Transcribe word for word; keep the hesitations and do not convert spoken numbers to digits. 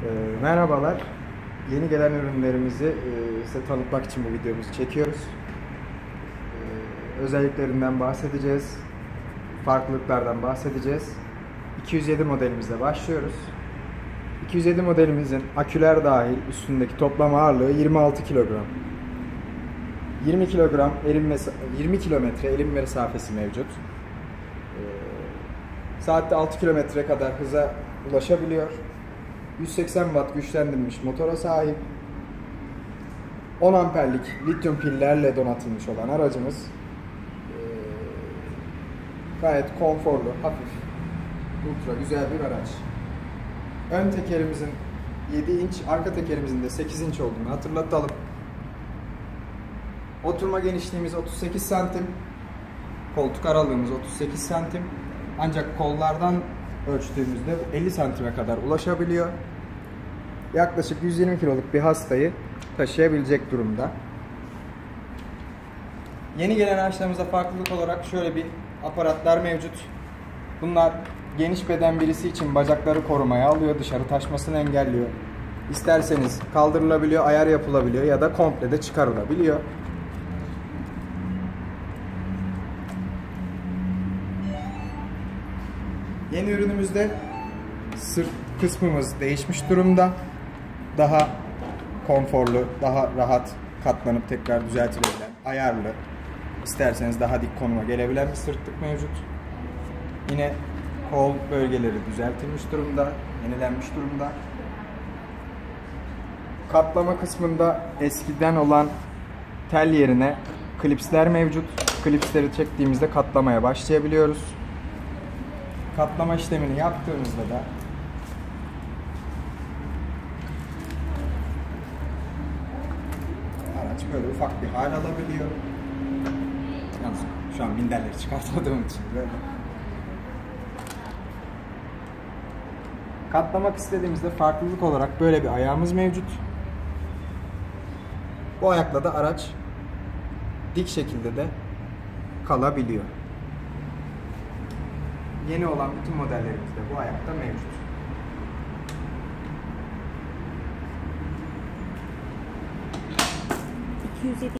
E, merhabalar. Yeni gelen ürünlerimizi e, size tanıtmak için bu videomuzu çekiyoruz. E, özelliklerinden bahsedeceğiz. Farklılıklardan bahsedeceğiz. iki yüz yedi modelimizle başlıyoruz. iki yüz yedi modelimizin aküler dahil üstündeki toplam ağırlığı yirmi altı kilogram. yirmi kilogram elim yirmi kilometre elim mesafesi mevcut. E, saatte altı kilometre kadar hıza ulaşabiliyor. yüz seksen watt güçlendirilmiş motora sahip. on amperlik lityum pillerle donatılmış olan aracımız e, gayet konforlu, hafif, ultra güzel bir araç. Ön tekerimizin yedi inç, arka tekerimizin de sekiz inç olduğunu hatırlatalım. Oturma genişliğimiz otuz sekiz santim. Koltuk aralığımız otuz sekiz santim. Ancak kollardan ölçtüğümüzde elli santime kadar ulaşabiliyor. Yaklaşık yüz yirmi kiloluk bir hastayı taşıyabilecek durumda. Yeni gelen araçlarımızda farklılık olarak şöyle bir aparatlar mevcut. Bunlar geniş beden birisi için bacakları korumaya alıyor, dışarı taşmasını engelliyor. İsterseniz kaldırılabiliyor, ayar yapılabiliyor ya da komple de çıkarılabiliyor. Yeni ürünümüzde sırt kısmımız değişmiş durumda. Daha konforlu, daha rahat katlanıp tekrar düzeltilebilen, ayarlı, isterseniz daha dik konuma gelebilen bir sırtlık mevcut. Yine kol bölgeleri düzeltilmiş durumda, yenilenmiş durumda. Katlama kısmında eskiden olan tel yerine klipsler mevcut. Klipsleri çektiğimizde katlamaya başlayabiliyoruz. Katlama işlemini yaptığımızda da araç böyle ufak bir hal alabiliyor. Yalnız şu an minderleri çıkartmadığım için böyle. Katlamak istediğimizde farklılık olarak böyle bir ayağımız mevcut. Bu ayakla da araç dik şekilde de kalabiliyor. Yeni olan bütün modellerimizde bu ayakta mevcut. iki yüz yedi